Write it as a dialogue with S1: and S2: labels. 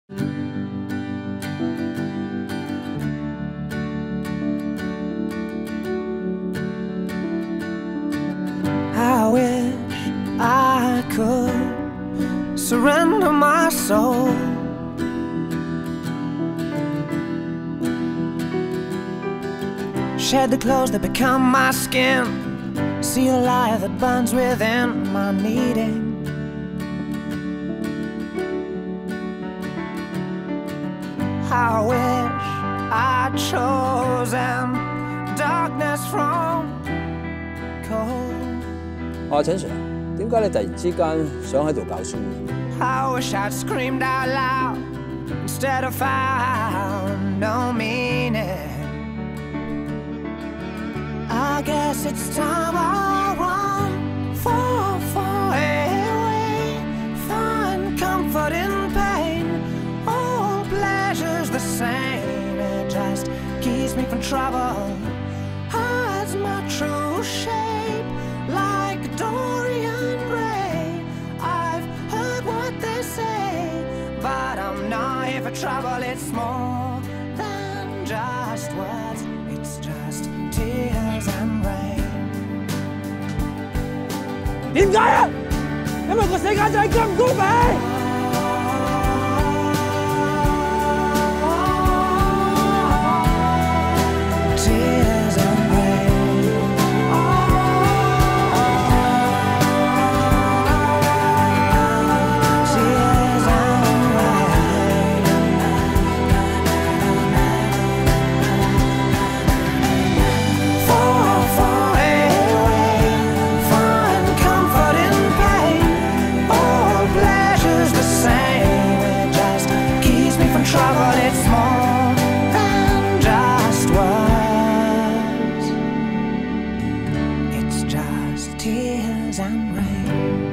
S1: I wish I could surrender my soul. Shed the clothes that become my skin, see the light that burns within my needing. I wish I'd chosen darkness from cold.
S2: 陳 Sir， 點解你突然之間想喺度教書？
S1: I wish I'd screamed out loud instead of found no meaning. I guess it's time I run far away, find comfort in pain. All pleasure's the same, it just keeps me from trouble, hides my true shape like Dorian Gray. I've heard what they say, but I'm not here for trouble. It's more than just words, it's just tears and rain. 點解啊？因為個世界就係咁唔公平。Tears and rain. Tears and rain. Far away, find comfort in pain. All pleasure's the same, it just keeps me from trouble. It's more than just words, it's just tears and rain.